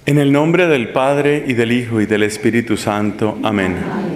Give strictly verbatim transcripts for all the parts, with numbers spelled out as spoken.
En el nombre del Padre, y del Hijo, y del Espíritu Santo. Amén.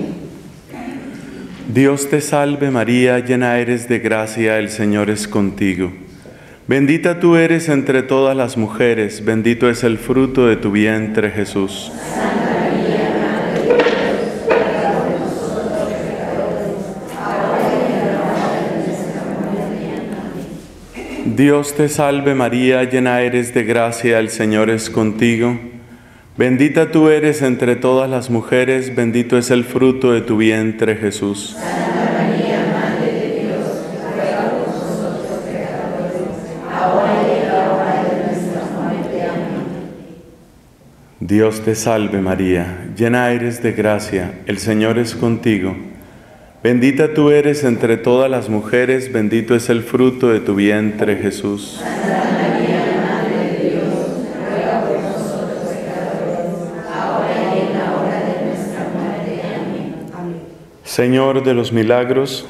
Dios te salve María, llena eres de gracia, el Señor es contigo. Bendita tú eres entre todas las mujeres, bendito es el fruto de tu vientre, Jesús. Santa María, Madre de Dios, ruega por nosotros pecadores, ahora y en la hora de nuestra muerte. Amén. Dios te salve María, llena eres de gracia, el Señor es contigo. Bendita tú eres entre todas las mujeres, bendito es el fruto de tu vientre, Jesús. Santa María, Madre de Dios, ruega por nosotros pecadores, ahora y en la hora de nuestra muerte. Amén. Dios te salve María, llena eres de gracia, el Señor es contigo. Bendita tú eres entre todas las mujeres, bendito es el fruto de tu vientre, Jesús. Santa María, Madre de Dios, ruega por nosotros pecadores, ahora y en la hora de nuestra muerte. Amén. Amén. Señor de los milagros,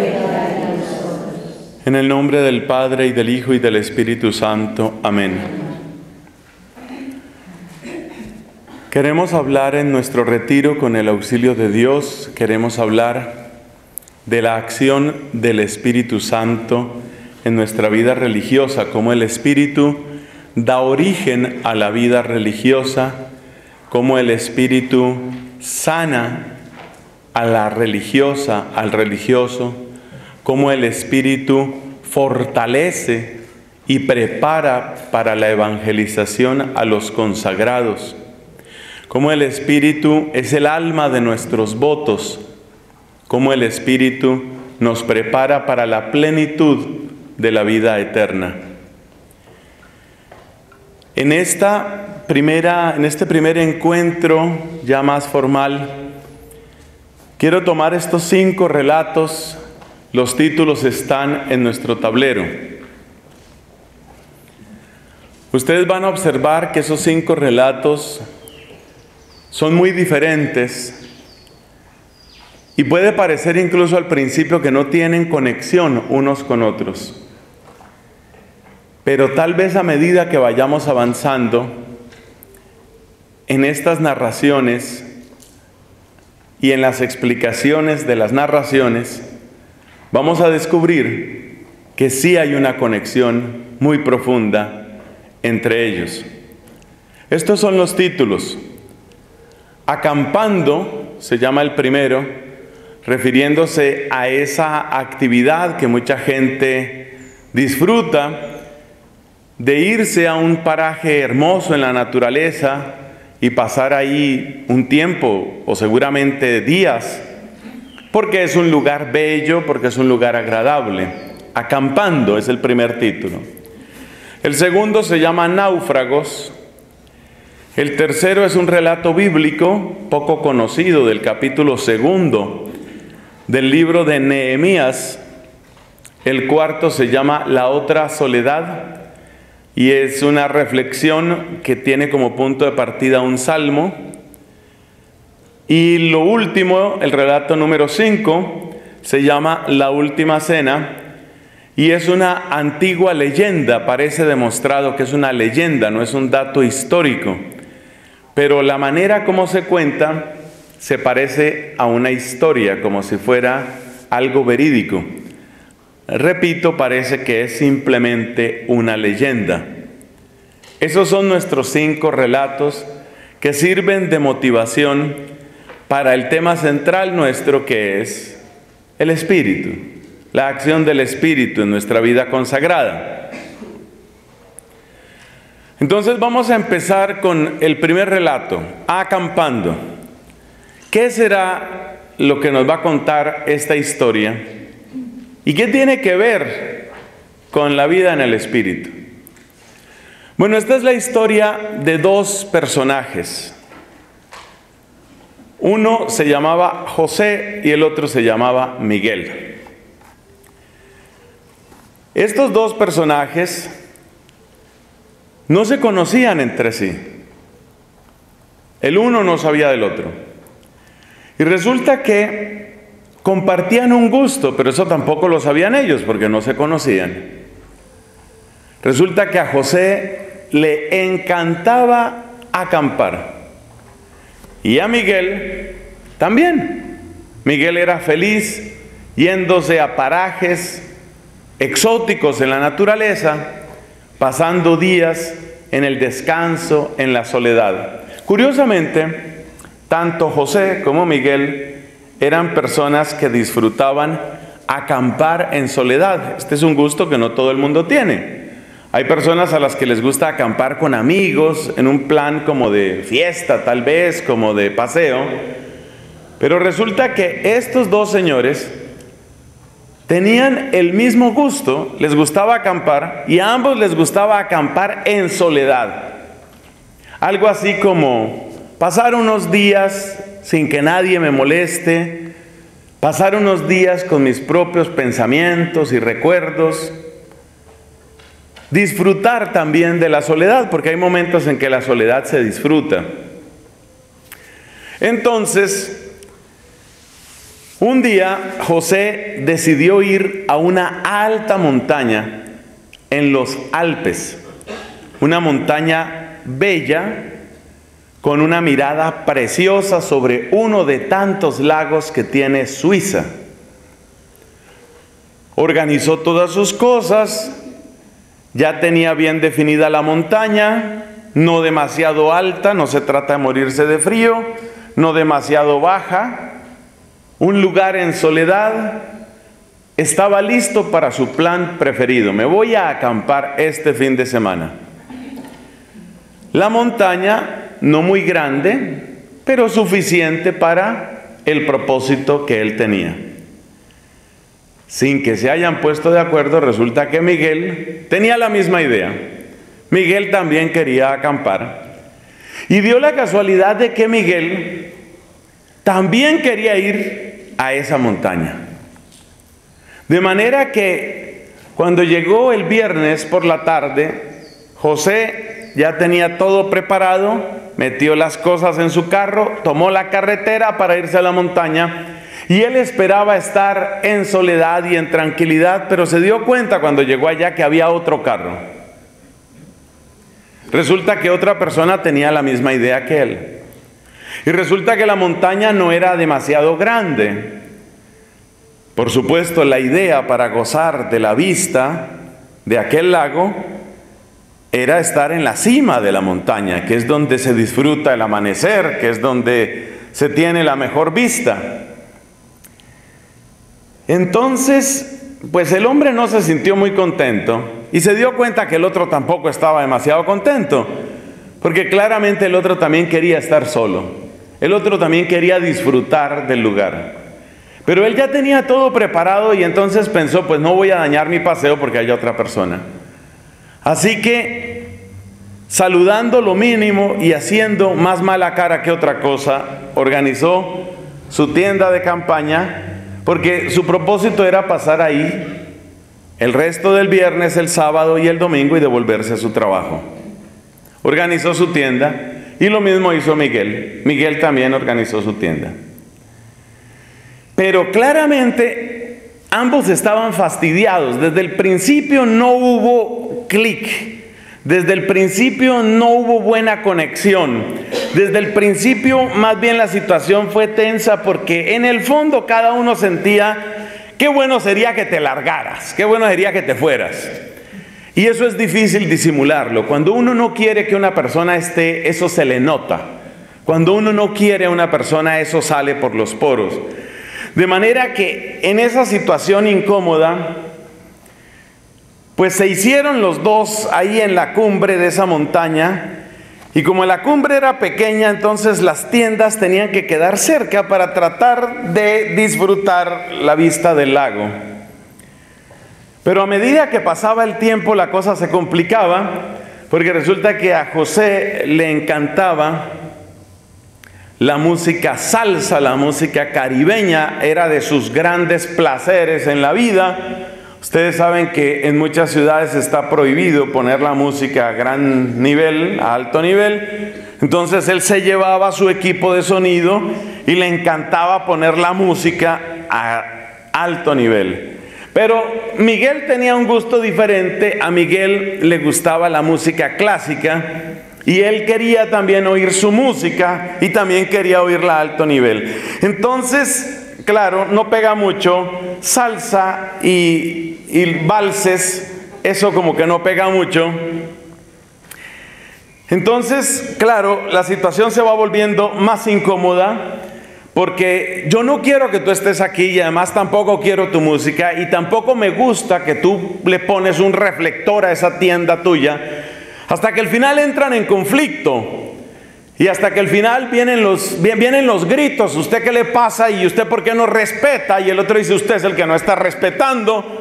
en el nombre del Padre, y del Hijo, y del Espíritu Santo. Amén. Queremos hablar en nuestro retiro con el auxilio de Dios, queremos hablar de la acción del Espíritu Santo en nuestra vida religiosa, cómo el Espíritu da origen a la vida religiosa, cómo el Espíritu sana a la religiosa, al religioso, cómo el Espíritu fortalece y prepara para la evangelización a los consagrados, cómo el Espíritu es el alma de nuestros votos, cómo el Espíritu nos prepara para la plenitud de la vida eterna. En, esta primera, en este primer encuentro ya más formal, quiero tomar estos cinco relatos. Los títulos están en nuestro tablero. Ustedes van a observar que esos cinco relatos son muy diferentes y puede parecer incluso al principio que no tienen conexión unos con otros. Pero tal vez a medida que vayamos avanzando en estas narraciones y en las explicaciones de las narraciones, vamos a descubrir que sí hay una conexión muy profunda entre ellos. Estos son los títulos. Acampando se llama el primero, refiriéndose a esa actividad que mucha gente disfruta de irse a un paraje hermoso en la naturaleza y pasar ahí un tiempo o seguramente días, porque es un lugar bello, porque es un lugar agradable. Acampando es el primer título. El segundo se llama Náufragos. El tercero es un relato bíblico poco conocido del capítulo segundo del libro de Nehemías. El cuarto se llama La otra soledad y es una reflexión que tiene como punto de partida un salmo. Y lo último, el relato número cinco, se llama La última cena y es una antigua leyenda. Parece demostrado que es una leyenda, no es un dato histórico, pero la manera como se cuenta se parece a una historia, como si fuera algo verídico. Repito, parece que es simplemente una leyenda. Esos son nuestros cinco relatos que sirven de motivación para el tema central nuestro, que es el Espíritu, la acción del Espíritu en nuestra vida consagrada. Entonces vamos a empezar con el primer relato, Acampando. ¿Qué será lo que nos va a contar esta historia? ¿Y qué tiene que ver con la vida en el Espíritu? Bueno, esta es la historia de dos personajes. Uno se llamaba José y el otro se llamaba Miguel. Estos dos personajes no se conocían entre sí. El uno no sabía del otro. Y resulta que compartían un gusto, pero eso tampoco lo sabían ellos porque no se conocían. Resulta que a José le encantaba acampar. Y a Miguel también. Miguel era feliz yéndose a parajes exóticos en la naturaleza, pasando días en el descanso, en la soledad. Curiosamente, tanto José como Miguel eran personas que disfrutaban acampar en soledad. Este es un gusto que no todo el mundo tiene. Hay personas a las que les gusta acampar con amigos, en un plan como de fiesta, tal vez, como de paseo. Pero resulta que estos dos señores tenían el mismo gusto, les gustaba acampar, y a ambos les gustaba acampar en soledad. Algo así como pasar unos días sin que nadie me moleste, pasar unos días con mis propios pensamientos y recuerdos, disfrutar también de la soledad, porque hay momentos en que la soledad se disfruta. Entonces, un día José decidió ir a una alta montaña en los Alpes, una montaña bella con una mirada preciosa sobre uno de tantos lagos que tiene Suiza. Organizó todas sus cosas, ya tenía bien definida la montaña, no demasiado alta, no se trata de morirse de frío, no demasiado baja, un lugar en soledad. Estaba listo para su plan preferido. Me voy a acampar este fin de semana. La montaña no muy grande, pero suficiente para el propósito que él tenía. Sin que se hayan puesto de acuerdo, resulta que Miguel tenía la misma idea. Miguel también quería acampar. Y dio la casualidad de que Miguel también quería ir a esa montaña. De manera que cuando llegó el viernes por la tarde, José ya tenía todo preparado, metió las cosas en su carro, tomó la carretera para irse a la montaña, y él esperaba estar en soledad y en tranquilidad, pero se dio cuenta cuando llegó allá que había otro carro. Resulta que otra persona tenía la misma idea que él. Y resulta que la montaña no era demasiado grande. Por supuesto, la idea para gozar de la vista de aquel lago era estar en la cima de la montaña, que es donde se disfruta el amanecer, que es donde se tiene la mejor vista. Entonces, pues el hombre no se sintió muy contento y se dio cuenta que el otro tampoco estaba demasiado contento, porque claramente el otro también quería estar solo. El otro también quería disfrutar del lugar. Pero él ya tenía todo preparado y entonces pensó, pues no voy a dañar mi paseo porque hay otra persona. Así que, saludando lo mínimo y haciendo más mala cara que otra cosa, organizó su tienda de campaña, porque su propósito era pasar ahí el resto del viernes, el sábado y el domingo y devolverse a su trabajo. Organizó su tienda y lo mismo hizo Miguel. Miguel también organizó su tienda. Pero claramente ambos estaban fastidiados. Desde el principio no hubo clic. Desde el principio no hubo buena conexión. Desde el principio más bien la situación fue tensa, porque en el fondo cada uno sentía qué bueno sería que te largaras, qué bueno sería que te fueras. Y eso es difícil disimularlo. Cuando uno no quiere que una persona esté, eso se le nota. Cuando uno no quiere a una persona, eso sale por los poros. De manera que en esa situación incómoda, pues se hicieron los dos ahí en la cumbre de esa montaña, y como la cumbre era pequeña, entonces las tiendas tenían que quedar cerca para tratar de disfrutar la vista del lago. Pero a medida que pasaba el tiempo la cosa se complicaba, porque resulta que a José le encantaba la música salsa, la música caribeña, era de sus grandes placeres en la vida. Ustedes saben que en muchas ciudades está prohibido poner la música a gran nivel, a alto nivel. Entonces él se llevaba su equipo de sonido y le encantaba poner la música a alto nivel. Pero Miguel tenía un gusto diferente. A Miguel le gustaba la música clásica. y él quería también oír su música y también quería oírla a alto nivel. Entonces, claro, no pega mucho salsa y, y valses, eso como que no pega mucho. Entonces, claro, la situación se va volviendo más incómoda, porque yo no quiero que tú estés aquí y además tampoco quiero tu música y tampoco me gusta que tú le pones un reflector a esa tienda tuya, hasta que al final entran en conflicto y hasta que al final vienen los, vienen los gritos. ¿Usted qué le pasa? ¿Y usted por qué no respeta? Y el otro dice, usted es el que no está respetando.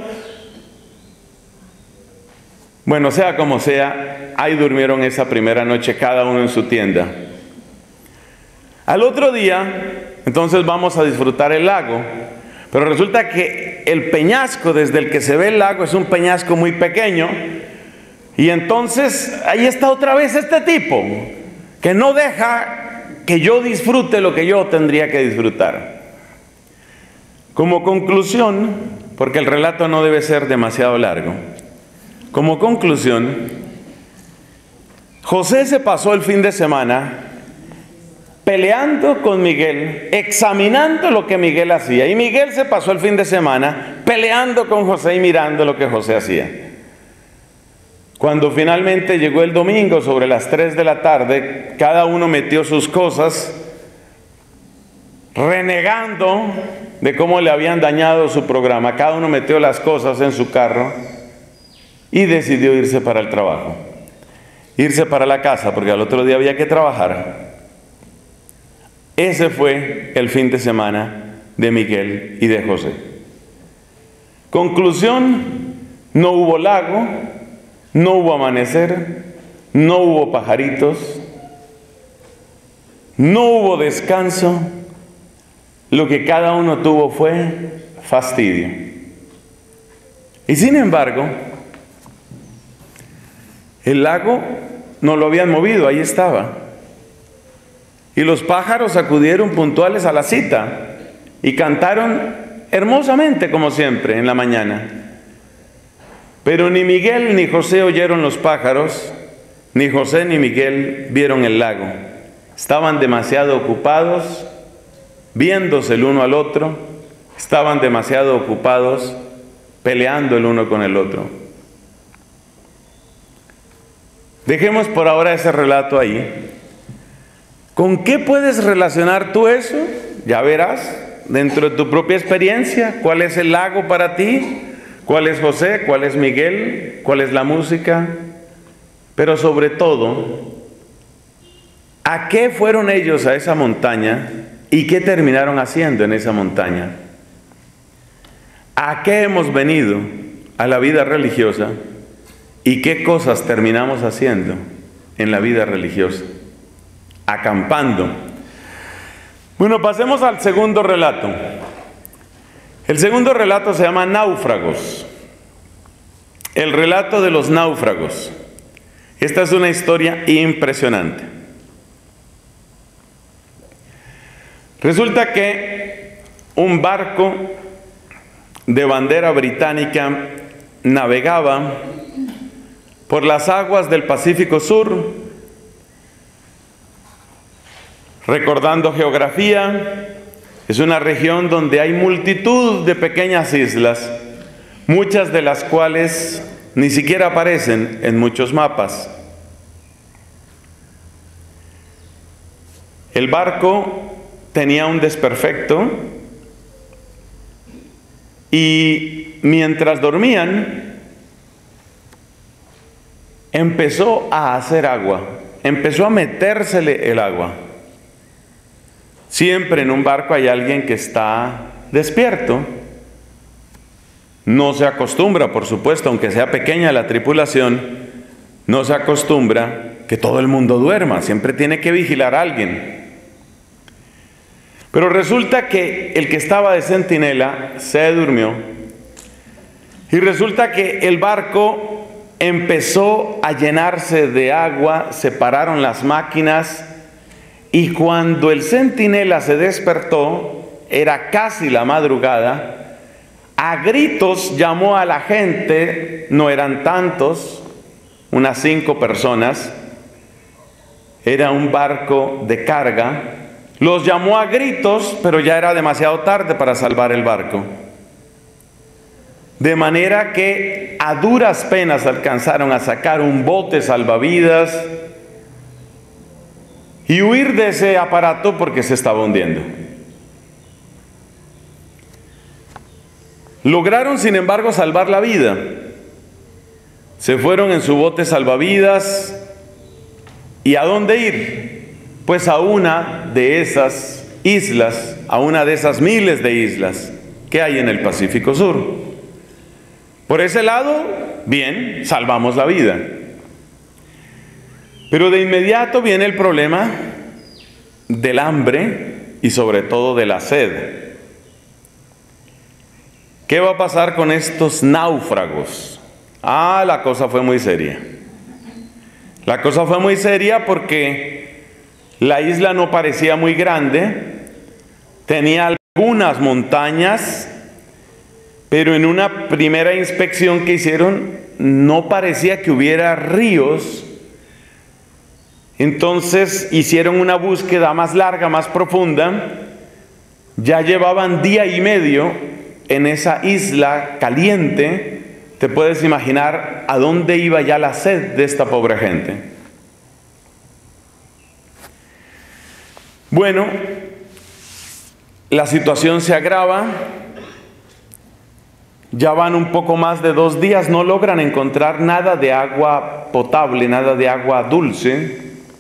Bueno, sea como sea, ahí durmieron esa primera noche cada uno en su tienda. Al otro día, entonces vamos a disfrutar el lago, pero resulta que el peñasco desde el que se ve el lago es un peñasco muy pequeño, y entonces ahí está otra vez este tipo, que no deja que yo disfrute lo que yo tendría que disfrutar. Como conclusión, porque el relato no debe ser demasiado largo, como conclusión, José se pasó el fin de semana peleando con Miguel, examinando lo que Miguel hacía. Y Miguel se pasó el fin de semana peleando con José y mirando lo que José hacía. Cuando finalmente llegó el domingo sobre las tres de la tarde, cada uno metió sus cosas, renegando de cómo le habían dañado su programa. Cada uno metió las cosas en su carro y decidió irse para el trabajo, irse para la casa, porque al otro día había que trabajar. Ese fue el fin de semana de Miguel y de José. Conclusión: no hubo lago, no hubo amanecer, no hubo pajaritos, no hubo descanso. Lo que cada uno tuvo fue fastidio. Y sin embargo, el lago no lo habían movido, ahí estaba. Y los pájaros acudieron puntuales a la cita y cantaron hermosamente como siempre en la mañana. Pero ni Miguel ni José oyeron los pájaros, ni José ni Miguel vieron el lago. Estaban demasiado ocupados viéndose el uno al otro, estaban demasiado ocupados peleando el uno con el otro. Dejemos por ahora ese relato ahí. ¿Con qué puedes relacionar tú eso? Ya verás, dentro de tu propia experiencia, cuál es el lago para ti, cuál es José, cuál es Miguel, cuál es la música. Pero sobre todo, ¿a qué fueron ellos a esa montaña y qué terminaron haciendo en esa montaña? ¿A qué hemos venido a la vida religiosa y qué cosas terminamos haciendo en la vida religiosa? Acampando. Bueno, pasemos al segundo relato. El segundo relato se llama Náufragos. El relato de los náufragos. Esta es una historia impresionante. Resulta que un barco de bandera británica navegaba por las aguas del Pacífico Sur. Recordando geografía, es una región donde hay multitud de pequeñas islas, muchas de las cuales ni siquiera aparecen en muchos mapas. El barco tenía un desperfecto y mientras dormían empezó a hacer agua, empezó a metérsele el agua. Siempre en un barco hay alguien que está despierto. No se acostumbra, por supuesto, aunque sea pequeña la tripulación, no se acostumbra que todo el mundo duerma. Siempre tiene que vigilar a alguien. Pero resulta que el que estaba de centinela se durmió. Y resulta que el barco empezó a llenarse de agua, se pararon las máquinas. Y cuando el centinela se despertó, era casi la madrugada, a gritos llamó a la gente, no eran tantos, unas cinco personas, era un barco de carga. Los llamó a gritos, pero ya era demasiado tarde para salvar el barco. De manera que a duras penas alcanzaron a sacar un bote salvavidas y huir de ese aparato porque se estaba hundiendo. Lograron, sin embargo, salvar la vida. Se fueron en su bote salvavidas. ¿Y a dónde ir? Pues a una de esas islas, a una de esas miles de islas que hay en el Pacífico Sur. Por ese lado, bien, salvamos la vida. Pero de inmediato viene el problema del hambre y sobre todo de la sed. ¿Qué va a pasar con estos náufragos? Ah, la cosa fue muy seria. La cosa fue muy seria porque la isla no parecía muy grande, tenía algunas montañas, pero en una primera inspección que hicieron no parecía que hubiera ríos. Entonces hicieron una búsqueda más larga, más profunda. Ya llevaban día y medio en esa isla caliente. Te puedes imaginar a dónde iba ya la sed de esta pobre gente. Bueno, la situación se agrava. Ya van un poco más de dos días, no logran encontrar nada de agua potable, nada de agua dulce.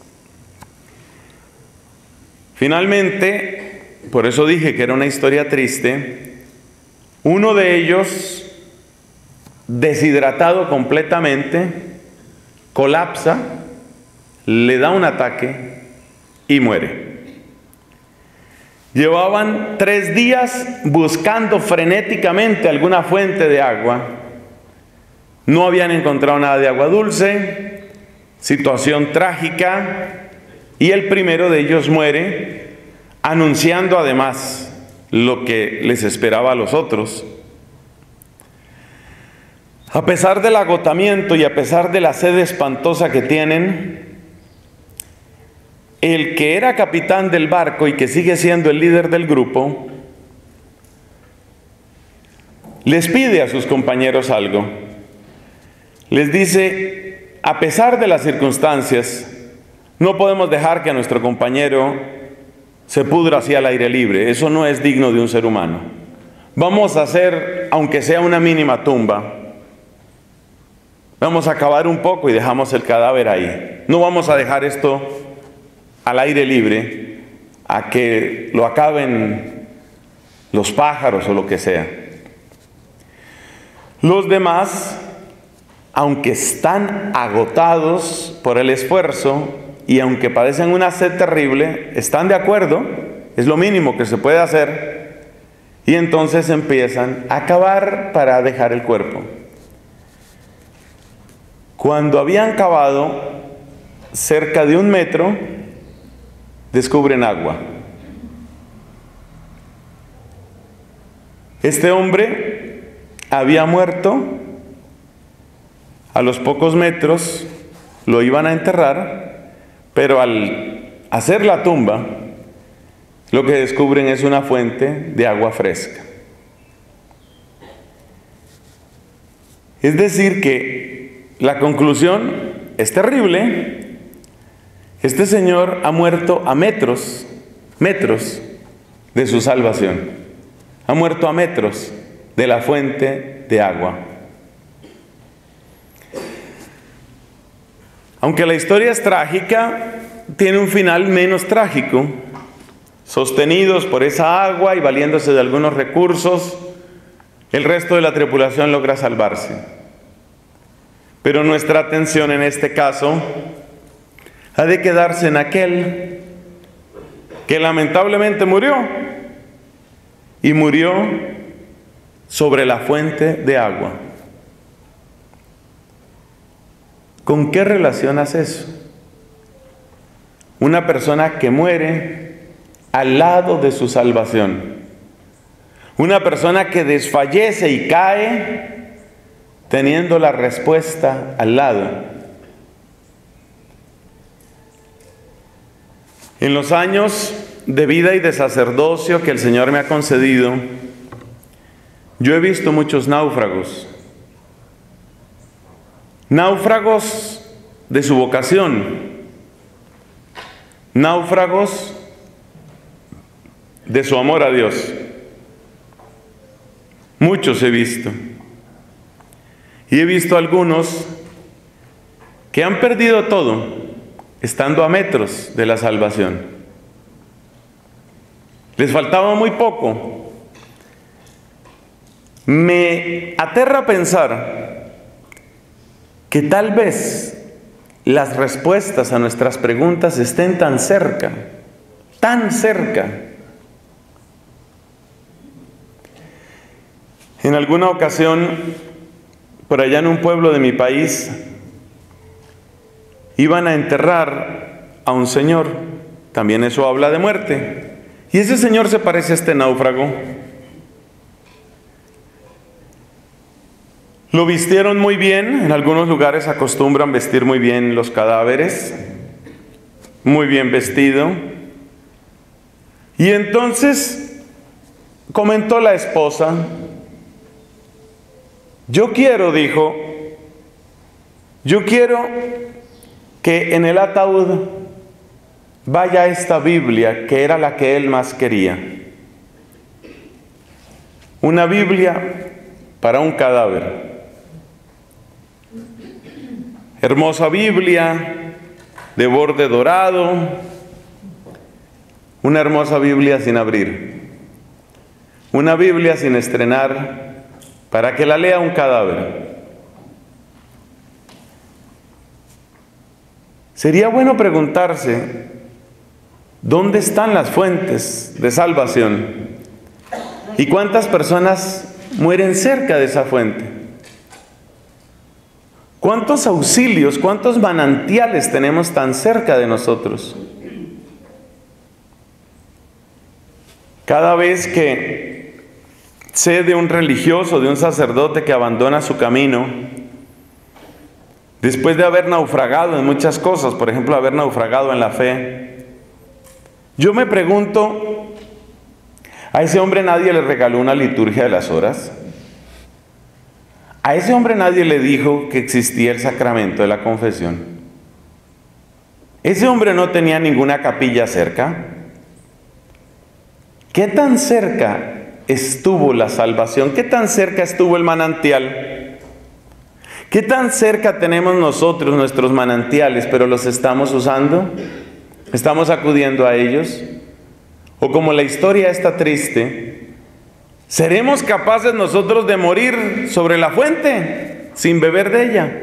Finalmente, por eso dije que era una historia triste, uno de ellos, deshidratado completamente, colapsa, le da un ataque y muere. Llevaban tres días buscando frenéticamente alguna fuente de agua. No habían encontrado nada de agua dulce, situación trágica, y el primero de ellos muere, anunciando además lo que les esperaba a los otros. A pesar del agotamiento y a pesar de la sed espantosa que tienen, el que era capitán del barco y que sigue siendo el líder del grupo, les pide a sus compañeros algo. Les dice, a pesar de las circunstancias, no podemos dejar que nuestro compañero se pudra así al aire libre. Eso no es digno de un ser humano. Vamos a hacer, aunque sea una mínima tumba, vamos a cavar un poco y dejamos el cadáver ahí. No vamos a dejar esto al aire libre, a que lo acaben los pájaros o lo que sea. Los demás, aunque están agotados por el esfuerzo y aunque padecen una sed terrible, están de acuerdo, es lo mínimo que se puede hacer, y entonces empiezan a cavar para dejar el cuerpo. Cuando habían cavado cerca de un metro, descubren agua. Este hombre había muerto, a los pocos metros lo iban a enterrar, pero al hacer la tumba, lo que descubren es una fuente de agua fresca. Es decir que la conclusión es terrible. Este señor ha muerto a metros, metros de su salvación. Ha muerto a metros de la fuente de agua. Aunque la historia es trágica, tiene un final menos trágico. Sostenidos por esa agua y valiéndose de algunos recursos, el resto de la tripulación logra salvarse. Pero nuestra atención en este caso ha de quedarse en aquel que lamentablemente murió, y murió sobre la fuente de agua. ¿Con qué relacionas eso? Una persona que muere al lado de su salvación. Una persona que desfallece y cae teniendo la respuesta al lado. En los años de vida y de sacerdocio que el Señor me ha concedido, yo he visto muchos náufragos. Náufragos de su vocación. Náufragos de su amor a Dios. Muchos he visto. Y he visto algunos que han perdido todo, estando a metros de la salvación. Les faltaba muy poco. Me aterra pensar que tal vez las respuestas a nuestras preguntas estén tan cerca, tan cerca. En alguna ocasión, por allá en un pueblo de mi país, iban a enterrar a un señor. También eso habla de muerte. Y ese señor se parece a este náufrago. Lo vistieron muy bien. En algunos lugares acostumbran vestir muy bien los cadáveres. Muy bien vestido. Y entonces comentó la esposa: yo quiero, dijo, yo quiero que en el ataúd vaya esta Biblia, que era la que él más quería. Una Biblia para un cadáver. Hermosa Biblia de borde dorado, una hermosa Biblia sin abrir, una Biblia sin estrenar, para que la lea un cadáver. Sería bueno preguntarse, ¿dónde están las fuentes de salvación? ¿Y cuántas personas mueren cerca de esa fuente? ¿Cuántos auxilios, cuántos manantiales tenemos tan cerca de nosotros? Cada vez que sé de un religioso, de un sacerdote que abandona su camino, después de haber naufragado en muchas cosas, por ejemplo, haber naufragado en la fe, yo me pregunto, ¿a ese hombre nadie le regaló una liturgia de las horas? ¿A ese hombre nadie le dijo que existía el sacramento de la confesión? ¿Ese hombre no tenía ninguna capilla cerca? ¿Qué tan cerca estuvo la salvación? ¿Qué tan cerca estuvo el manantial? ¿Qué tan cerca tenemos nosotros nuestros manantiales, pero los estamos usando? ¿Estamos acudiendo a ellos? O como la historia está triste, ¿seremos capaces nosotros de morir sobre la fuente sin beber de ella?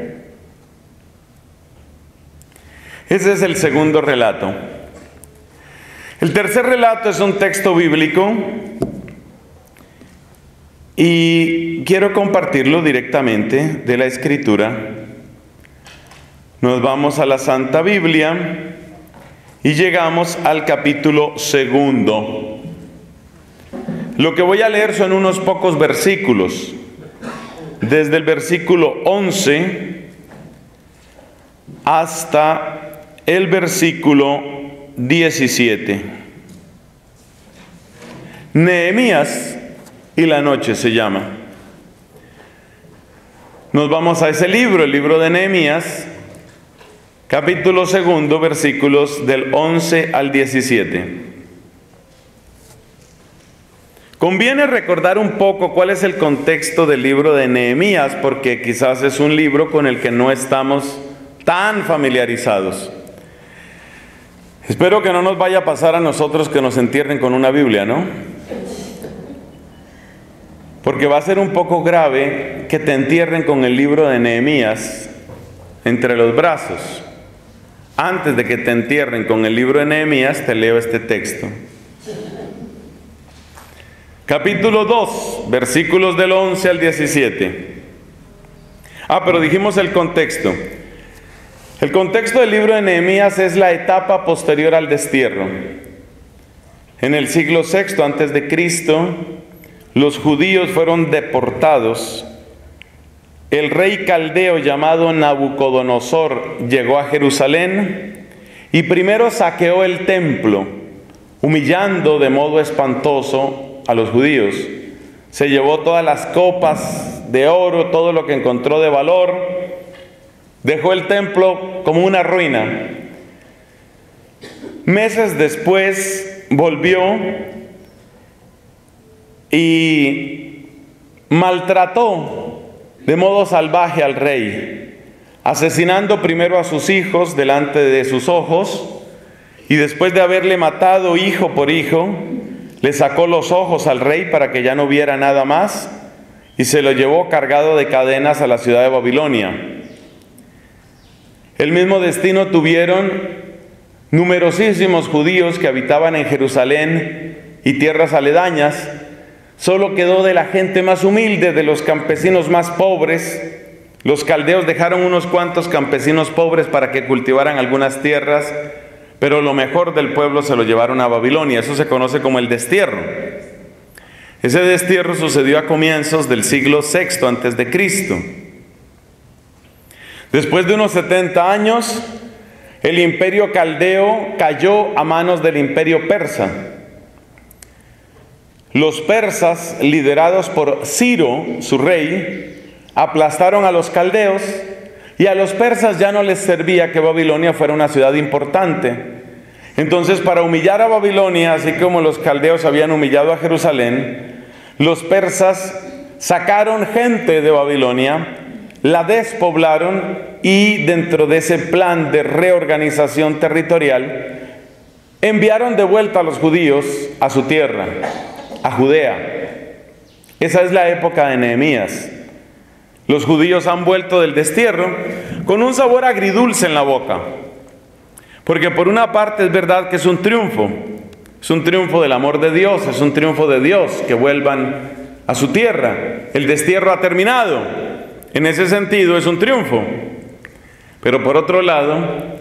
Ese es el segundo relato. El tercer relato es un texto bíblico y quiero compartirlo directamente de la Escritura. Nos vamos a la Santa Biblia y llegamos al capítulo segundo. Lo que voy a leer son unos pocos versículos, desde el versículo once hasta el versículo diecisiete. Nehemías y la noche se llama. Nos vamos a ese libro, el libro de Nehemías, capítulo segundo, versículos del once al diecisiete. Conviene recordar un poco cuál es el contexto del libro de Nehemías, porque quizás es un libro con el que no estamos tan familiarizados. Espero que no nos vaya a pasar a nosotros que nos entierren con una Biblia, ¿no? Porque va a ser un poco grave que te entierren con el libro de Nehemías entre los brazos. Antes de que te entierren con el libro de Nehemías, te leo este texto. Capítulo dos, versículos del once al diecisiete. Ah, pero dijimos el contexto. El contexto del libro de Nehemías es la etapa posterior al destierro. En el siglo sexto antes de Cristo, los judíos fueron deportados. El rey caldeo llamado Nabucodonosor llegó a Jerusalén y primero saqueó el templo, humillando de modo espantoso a los judíos. Se llevó todas las copas de oro, todo lo que encontró de valor, dejó el templo como una ruina. Meses después volvió y maltrató de modo salvaje al rey, asesinando primero a sus hijos delante de sus ojos, y después de haberle matado hijo por hijo, le sacó los ojos al rey para que ya no viera nada más, y se lo llevó cargado de cadenas a la ciudad de Babilonia. El mismo destino tuvieron numerosísimos judíos que habitaban en Jerusalén y tierras aledañas. Solo quedó de la gente más humilde, de los campesinos más pobres. Los caldeos dejaron unos cuantos campesinos pobres para que cultivaran algunas tierras, pero lo mejor del pueblo se lo llevaron a Babilonia. Eso se conoce como el destierro. Ese destierro sucedió a comienzos del siglo sexto antes de Cristo. Después de unos setenta años, el imperio caldeo cayó a manos del imperio persa. Los persas, liderados por Ciro, su rey, aplastaron a los caldeos, y a los persas ya no les servía que Babilonia fuera una ciudad importante. Entonces, para humillar a Babilonia, así como los caldeos habían humillado a Jerusalén, los persas sacaron gente de Babilonia, la despoblaron, y dentro de ese plan de reorganización territorial, enviaron de vuelta a los judíos a su tierra, a Judea. Esa es la época de Nehemías. Los judíos han vuelto del destierro con un sabor agridulce en la boca, porque por una parte es verdad que es un triunfo, es un triunfo del amor de Dios, es un triunfo de Dios que vuelvan a su tierra. El destierro ha terminado. En ese sentido es un triunfo. Pero por otro lado,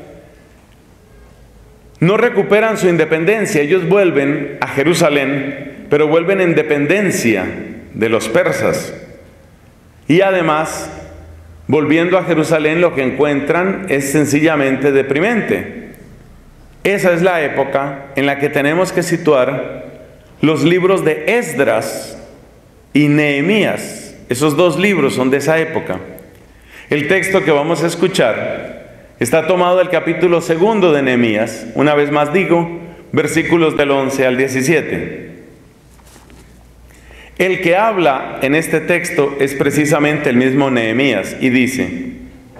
no recuperan su independencia. Ellos vuelven a Jerusalén, pero vuelven en dependencia de los persas. Y además, volviendo a Jerusalén, lo que encuentran es sencillamente deprimente. Esa es la época en la que tenemos que situar los libros de Esdras y Nehemías. Esos dos libros son de esa época. El texto que vamos a escuchar está tomado del capítulo segundo de Nehemías, una vez más digo, versículos del once al diecisiete. El que habla en este texto es precisamente el mismo Nehemías y dice: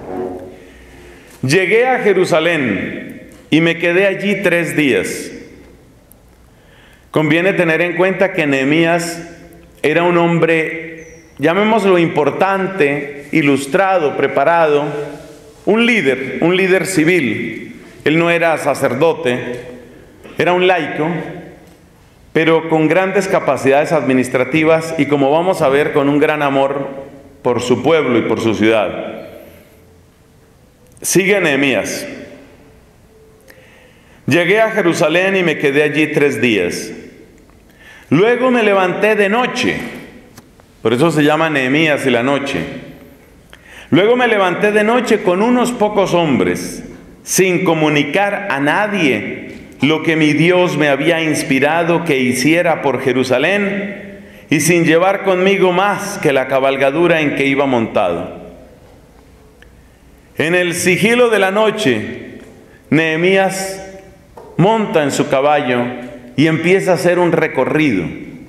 llegué a Jerusalén y me quedé allí tres días. Conviene tener en cuenta que Nehemías era un hombre, llamémoslo importante, ilustrado, preparado, un líder, un líder civil. Él no era sacerdote, era un laico, pero con grandes capacidades administrativas y, como vamos a ver, con un gran amor por su pueblo y por su ciudad. Sigue Nehemías. Llegué a Jerusalén y me quedé allí tres días. Luego me levanté de noche. Por eso se llama Nehemías y la noche. Luego me levanté de noche con unos pocos hombres, sin comunicar a nadie lo que mi Dios me había inspirado que hiciera por Jerusalén, y sin llevar conmigo más que la cabalgadura en que iba montado. En el sigilo de la noche, Nehemías monta en su caballo y empieza a hacer un recorrido.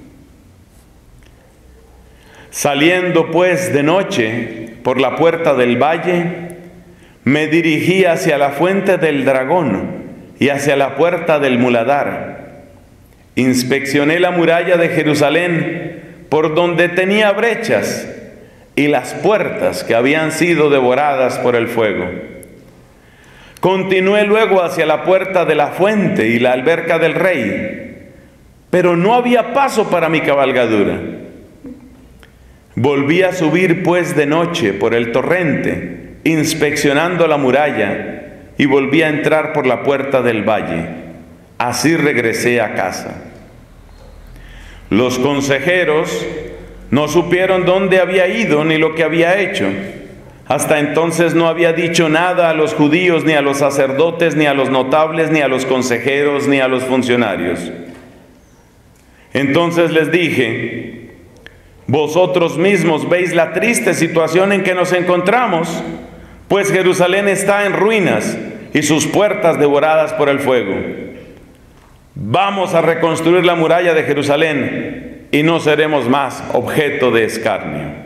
Saliendo pues de noche por la puerta del valle, me dirigí hacia la fuente del dragón y hacia la puerta del muladar. Inspeccioné la muralla de Jerusalén, por donde tenía brechas, y las puertas que habían sido devoradas por el fuego. Continué luego hacia la puerta de la fuente y la alberca del rey, pero no había paso para mi cabalgadura. Volví a subir pues de noche por el torrente, inspeccionando la muralla, y volví a entrar por la puerta del valle. Así regresé a casa. Los consejeros no supieron dónde había ido ni lo que había hecho. Hasta entonces no había dicho nada a los judíos, ni a los sacerdotes, ni a los notables, ni a los consejeros, ni a los funcionarios. Entonces les dije: vosotros mismos veis la triste situación en que nos encontramos, pues Jerusalén está en ruinas y sus puertas devoradas por el fuego. Vamos a reconstruir la muralla de Jerusalén y no seremos más objeto de escarnio.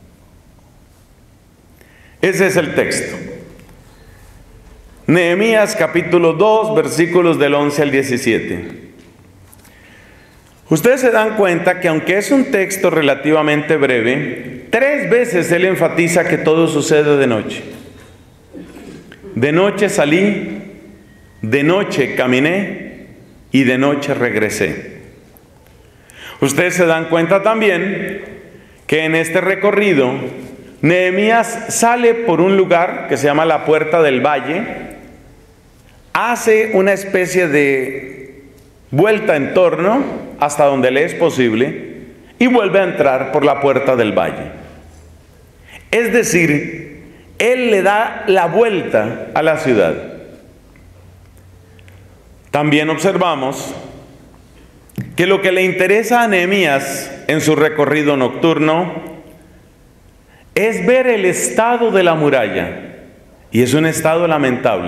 Ese es el texto. Nehemías capítulo dos, versículos del once al diecisiete. Ustedes se dan cuenta que aunque es un texto relativamente breve, tres veces él enfatiza que todo sucede de noche. De noche salí, de noche caminé y de noche regresé. Ustedes se dan cuenta también que en este recorrido Nehemías sale por un lugar que se llama la Puerta del Valle, hace una especie de vuelta en torno hasta donde le es posible y vuelve a entrar por la Puerta del Valle. Es decir, él le da la vuelta a la ciudad. También observamos que lo que le interesa a Nehemías en su recorrido nocturno es ver el estado de la muralla, y es un estado lamentable.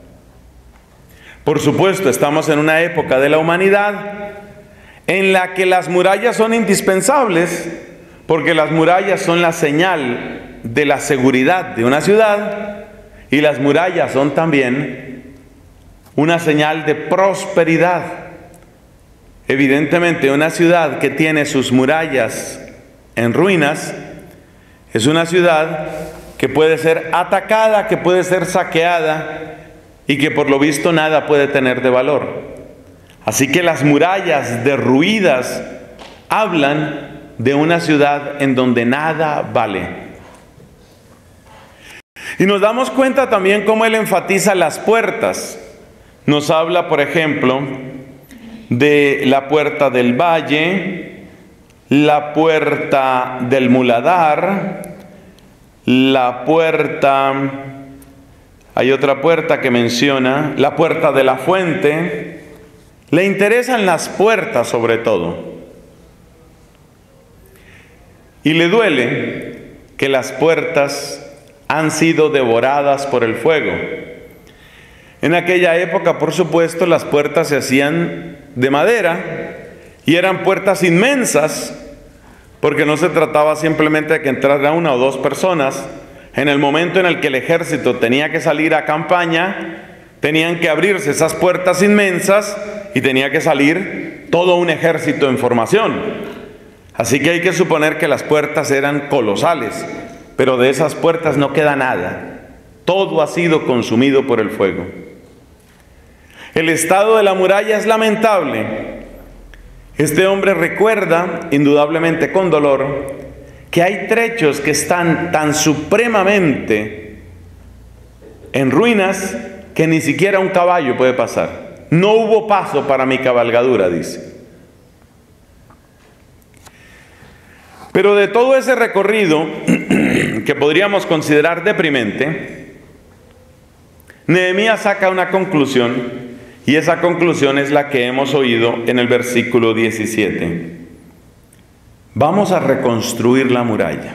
Por supuesto, estamos en una época de la humanidad en la que las murallas son indispensables, porque las murallas son la señal de la seguridad de una ciudad, y las murallas son también una señal de prosperidad. Evidentemente, una ciudad que tiene sus murallas en ruinas es una ciudad que puede ser atacada, que puede ser saqueada y que por lo visto nada puede tener de valor. Así que las murallas derruidas hablan de una ciudad en donde nada vale. Y nos damos cuenta también cómo él enfatiza las puertas. Nos habla, por ejemplo, de la Puerta del Valle, la Puerta del Muladar, la puerta, hay otra puerta que menciona, la Puerta de la Fuente. Le interesan las puertas sobre todo. Y le duele que las puertas han sido devoradas por el fuego. En aquella época, por supuesto, las puertas se hacían de madera y eran puertas inmensas, porque no se trataba simplemente de que entrara una o dos personas. En el momento en el que el ejército tenía que salir a campaña, tenían que abrirse esas puertas inmensas y tenía que salir todo un ejército en formación. Así que hay que suponer que las puertas eran colosales, pero de esas puertas no queda nada. Todo ha sido consumido por el fuego. El estado de la muralla es lamentable. Este hombre recuerda, indudablemente con dolor, que hay trechos que están tan supremamente en ruinas que ni siquiera un caballo puede pasar. No hubo paso para mi cabalgadura, dice. Pero de todo ese recorrido, que podríamos considerar deprimente, Nehemías saca una conclusión, y esa conclusión es la que hemos oído en el versículo diecisiete. Vamos a reconstruir la muralla.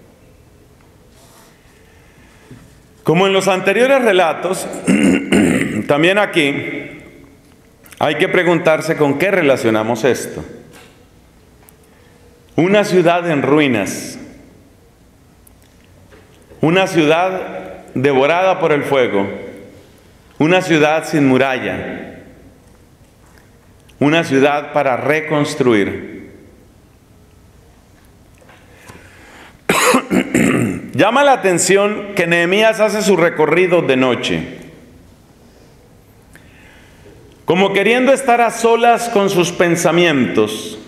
Como en los anteriores relatos, también aquí hay que preguntarse con qué relacionamos esto. Una ciudad en ruinas, una ciudad devorada por el fuego, una ciudad sin muralla, una ciudad para reconstruir. Llama la atención que Nehemías hace su recorrido de noche, como queriendo estar a solas con sus pensamientos,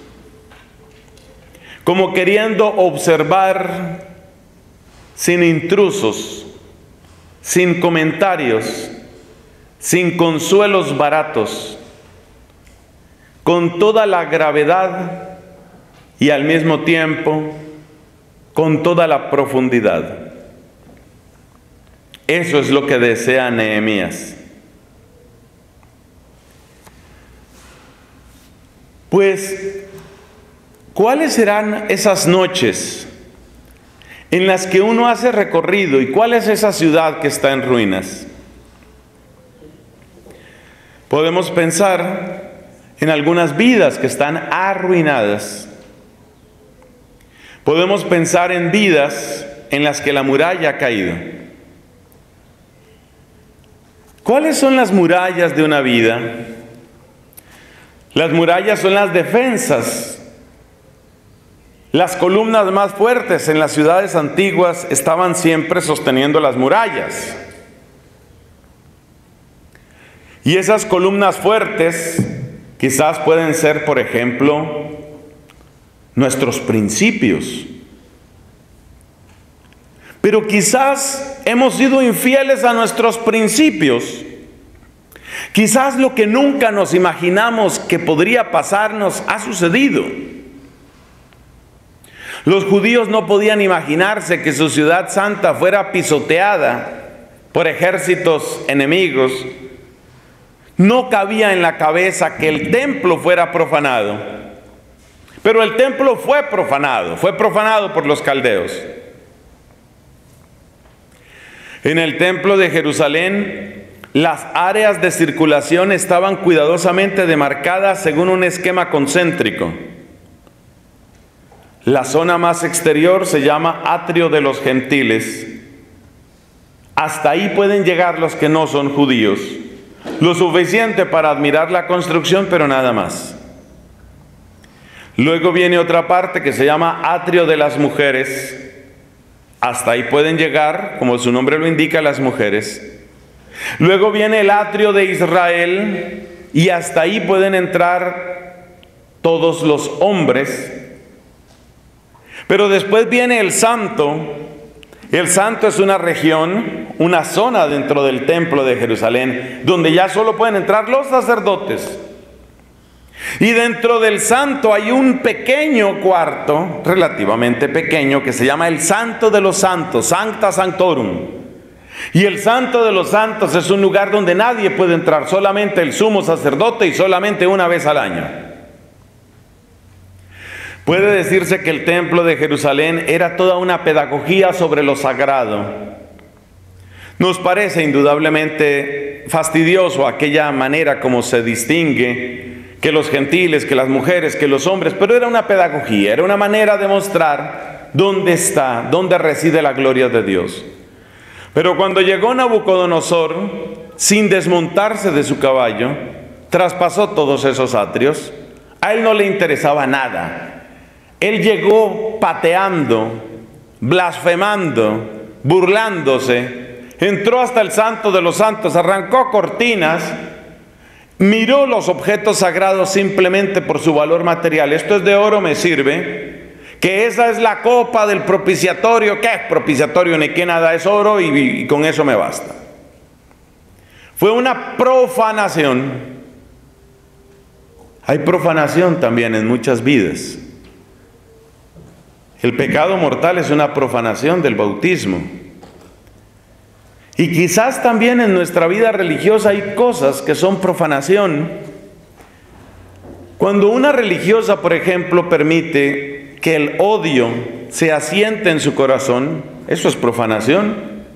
como queriendo observar sin intrusos, sin comentarios, sin consuelos baratos, con toda la gravedad y al mismo tiempo con toda la profundidad. Eso es lo que desea Nehemías. Pues, ¿cuáles serán esas noches en las que uno hace recorrido? ¿Y cuál es esa ciudad que está en ruinas? Podemos pensar en algunas vidas que están arruinadas. Podemos pensar en vidas en las que la muralla ha caído. ¿Cuáles son las murallas de una vida? Las murallas son las defensas. Las columnas más fuertes en las ciudades antiguas estaban siempre sosteniendo las murallas. Y esas columnas fuertes quizás pueden ser, por ejemplo, nuestros principios. Pero quizás hemos sido infieles a nuestros principios. Quizás lo que nunca nos imaginamos que podría pasarnos ha sucedido. Los judíos no podían imaginarse que su ciudad santa fuera pisoteada por ejércitos enemigos. No cabía en la cabeza que el templo fuera profanado. Pero el templo fue profanado, fue profanado por los caldeos. En el templo de Jerusalén, las áreas de circulación estaban cuidadosamente demarcadas según un esquema concéntrico. La zona más exterior se llama atrio de los gentiles. Hasta ahí pueden llegar los que no son judíos. Lo suficiente para admirar la construcción, pero nada más. Luego viene otra parte que se llama atrio de las mujeres. Hasta ahí pueden llegar, como su nombre lo indica, las mujeres. Luego viene el atrio de Israel y hasta ahí pueden entrar todos los hombres. Pero después viene el santo. El santo es una región, una zona dentro del templo de Jerusalén, donde ya solo pueden entrar los sacerdotes. Y dentro del santo hay un pequeño cuarto, relativamente pequeño, que se llama el Santo de los Santos, Sancta Sanctorum. Y el Santo de los Santos es un lugar donde nadie puede entrar, solamente el sumo sacerdote y solamente una vez al año. Puede decirse que el templo de Jerusalén era toda una pedagogía sobre lo sagrado. Nos parece indudablemente fastidioso aquella manera como se distingue que los gentiles, que las mujeres, que los hombres, pero era una pedagogía, era una manera de mostrar dónde está, dónde reside la gloria de Dios. Pero cuando llegó Nabucodonosor, sin desmontarse de su caballo, traspasó todos esos atrios. A él no le interesaba nada. Él llegó pateando, blasfemando, burlándose, entró hasta el Santo de los Santos, arrancó cortinas, miró los objetos sagrados simplemente por su valor material. Esto es de oro, me sirve, que esa es la copa del propiciatorio. ¿Qué es propiciatorio? Ni que nada, es oro y, y con eso me basta. Fue una profanación. Hay profanación también en muchas vidas. El pecado mortal es una profanación del bautismo. Y quizás también en nuestra vida religiosa hay cosas que son profanación. Cuando una religiosa, por ejemplo, permite que el odio se asiente en su corazón, eso es profanación.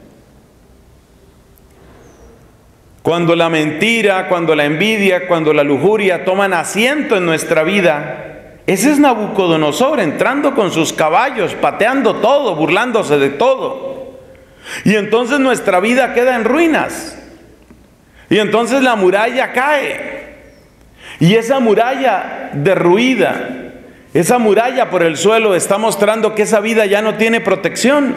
Cuando la mentira, cuando la envidia, cuando la lujuria toman asiento en nuestra vida, ese es Nabucodonosor entrando con sus caballos, pateando todo, burlándose de todo. Y entonces nuestra vida queda en ruinas. Y entonces la muralla cae. Y esa muralla derruida, esa muralla por el suelo está mostrando que esa vida ya no tiene protección.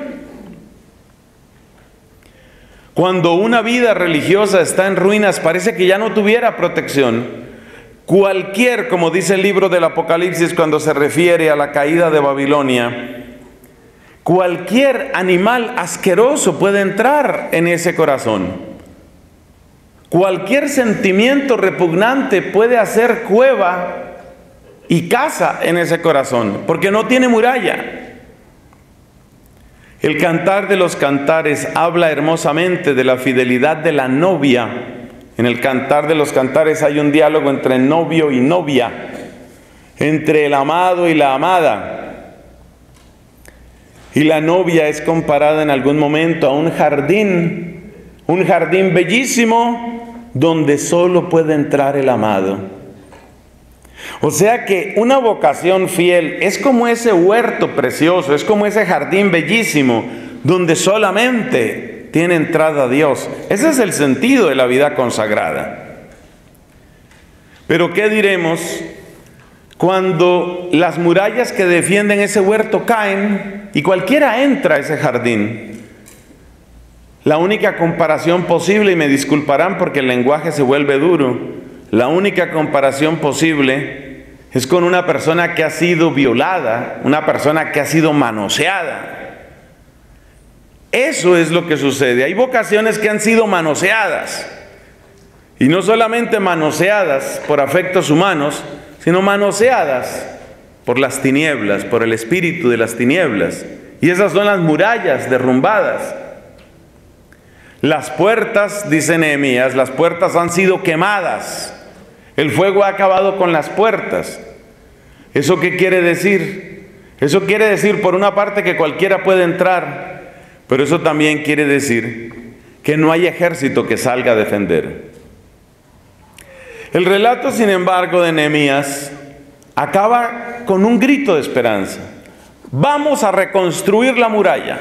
Cuando una vida religiosa está en ruinas, parece que ya no tuviera protección. Cualquier, como dice el libro del Apocalipsis cuando se refiere a la caída de Babilonia, cualquier animal asqueroso puede entrar en ese corazón. Cualquier sentimiento repugnante puede hacer cueva y casa en ese corazón, porque no tiene muralla. El Cantar de los Cantares habla hermosamente de la fidelidad de la novia. En el Cantar de los Cantares hay un diálogo entre novio y novia, entre el amado y la amada. Y la novia es comparada en algún momento a un jardín, un jardín bellísimo donde solo puede entrar el amado. O sea que una vocación fiel es como ese huerto precioso, es como ese jardín bellísimo donde solamente tiene entrada Dios. Ese es el sentido de la vida consagrada. Pero ¿qué diremos cuando las murallas que defienden ese huerto caen y cualquiera entra a ese jardín? La única comparación posible, y me disculparán porque el lenguaje se vuelve duro, la única comparación posible es con una persona que ha sido violada, una persona que ha sido manoseada. Eso es lo que sucede. Hay vocaciones que han sido manoseadas, y no solamente manoseadas por afectos humanos, sino manoseadas por las tinieblas, por el espíritu de las tinieblas. Y esas son las murallas derrumbadas. Las puertas, dice Nehemías, las puertas han sido quemadas. El fuego ha acabado con las puertas. ¿Eso qué quiere decir? Eso quiere decir, por una parte, que cualquiera puede entrar, pero eso también quiere decir que no hay ejército que salga a defender. El relato, sin embargo, de Nehemías acaba con un grito de esperanza. Vamos a reconstruir la muralla.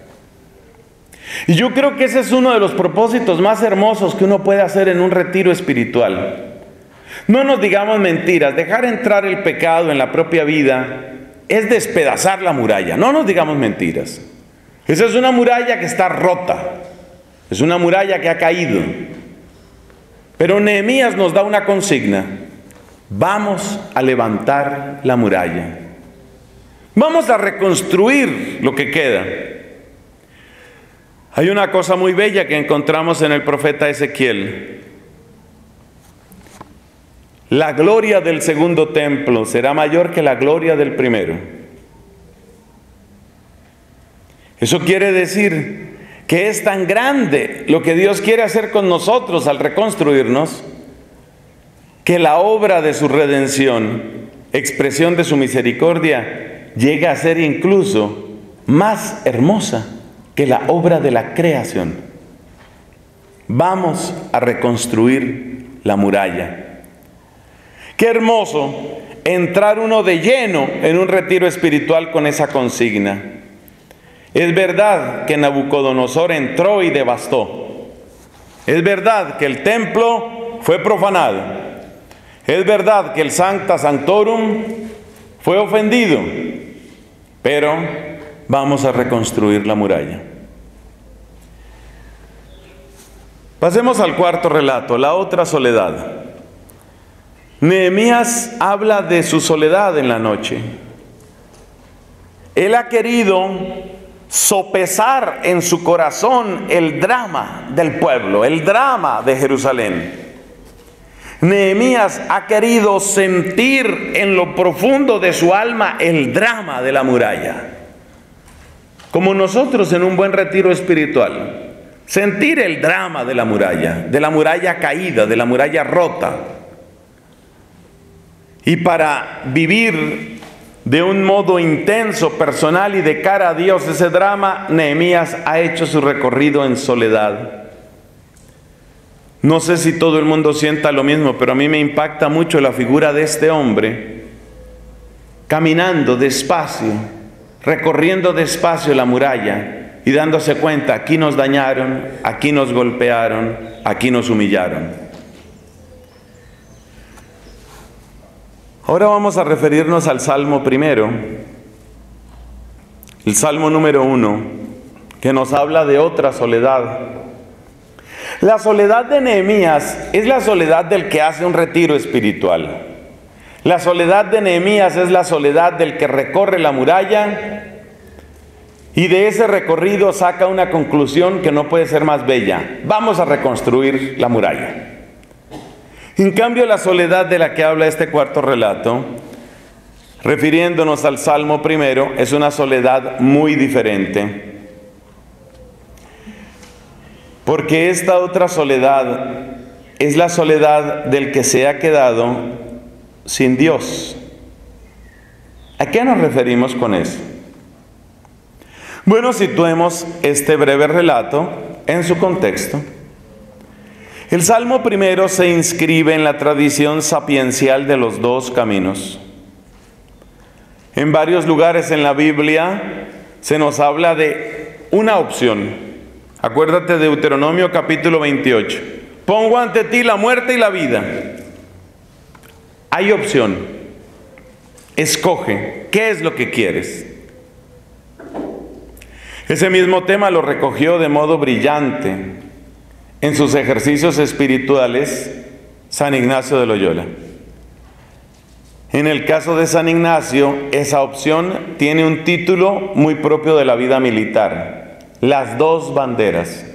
Y yo creo que ese es uno de los propósitos más hermosos que uno puede hacer en un retiro espiritual. No nos digamos mentiras. Dejar entrar el pecado en la propia vida es despedazar la muralla. No nos digamos mentiras. Esa es una muralla que está rota. Es una muralla que ha caído. Pero Nehemías nos da una consigna. Vamos a levantar la muralla. Vamos a reconstruir lo que queda. Hay una cosa muy bella que encontramos en el profeta Ezequiel. La gloria del segundo templo será mayor que la gloria del primero. Eso quiere decir que es tan grande lo que Dios quiere hacer con nosotros al reconstruirnos, que la obra de su redención, expresión de su misericordia, llega a ser incluso más hermosa que la obra de la creación. Vamos a reconstruir la muralla. Qué hermoso entrar uno de lleno en un retiro espiritual con esa consigna. Es verdad que Nabucodonosor entró y devastó. Es verdad que el templo fue profanado. Es verdad que el Sancta Sanctorum fue ofendido. Pero vamos a reconstruir la muralla. Pasemos al cuarto relato, la otra soledad. Nehemías habla de su soledad en la noche. Él ha querido sopesar en su corazón el drama del pueblo, el drama de Jerusalén. Nehemías ha querido sentir en lo profundo de su alma el drama de la muralla. Como nosotros en un buen retiro espiritual, sentir el drama de la muralla, de la muralla caída, de la muralla rota. Y para vivir de un modo intenso, personal y de cara a Dios ese drama, Nehemías ha hecho su recorrido en soledad. No sé si todo el mundo sienta lo mismo, pero a mí me impacta mucho la figura de este hombre caminando despacio, recorriendo despacio la muralla y dándose cuenta, aquí nos dañaron, aquí nos golpearon, aquí nos humillaron. Ahora vamos a referirnos al Salmo primero, el Salmo número uno, que nos habla de otra soledad. La soledad de Nehemías es la soledad del que hace un retiro espiritual. La soledad de Nehemías es la soledad del que recorre la muralla y de ese recorrido saca una conclusión que no puede ser más bella. Vamos a reconstruir la muralla. En cambio, la soledad de la que habla este cuarto relato, refiriéndonos al Salmo primero, es una soledad muy diferente. Porque esta otra soledad es la soledad del que se ha quedado sin Dios. ¿A qué nos referimos con eso? Bueno, situemos este breve relato en su contexto. El Salmo primero se inscribe en la tradición sapiencial de los dos caminos. En varios lugares en la Biblia se nos habla de una opción. Acuérdate de Deuteronomio capítulo veintiocho. Pongo ante ti la muerte y la vida. Hay opción. Escoge. ¿Qué es lo que quieres? Ese mismo tema lo recogió de modo brillante en sus ejercicios espirituales San Ignacio de Loyola. En el caso de San Ignacio, esa opción tiene un título muy propio de la vida militar: las dos banderas.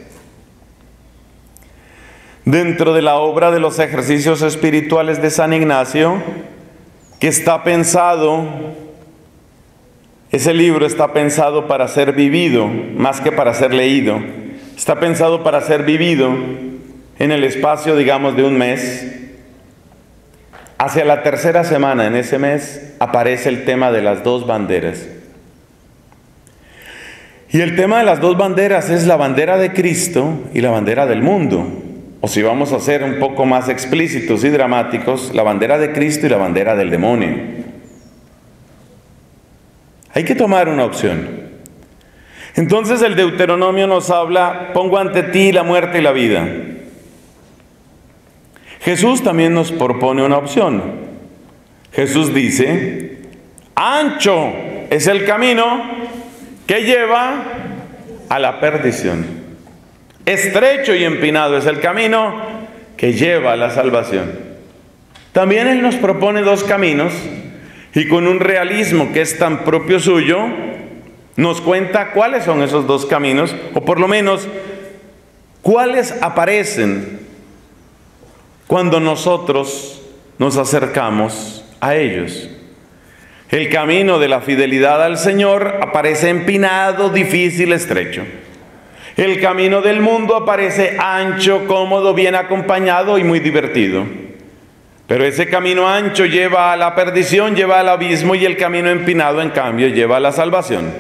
Dentro de la obra de los ejercicios espirituales de San Ignacio, que está pensado, ese libro está pensado para ser vivido, más que para ser leído. Está pensado para ser vivido en el espacio, digamos, de un mes. Hacia la tercera semana, en ese mes, aparece el tema de las dos banderas. Y el tema de las dos banderas es la bandera de Cristo y la bandera del mundo. O si vamos a ser un poco más explícitos y dramáticos, la bandera de Cristo y la bandera del demonio. Hay que tomar una opción. Entonces el Deuteronomio nos habla: pongo ante ti la muerte y la vida. Jesús también nos propone una opción. Jesús dice: ancho es el camino que lleva a la perdición. Estrecho y empinado es el camino que lleva a la salvación. También Él nos propone dos caminos, y con un realismo que es tan propio suyo, nos cuenta cuáles son esos dos caminos, o por lo menos cuáles aparecen cuando nosotros nos acercamos a ellos. El camino de la fidelidad al Señor aparece empinado, difícil, estrecho. El camino del mundo aparece ancho, cómodo, bien acompañado y muy divertido. Pero ese camino ancho lleva a la perdición, lleva al abismo, y el camino empinado, en cambio, lleva a la salvación.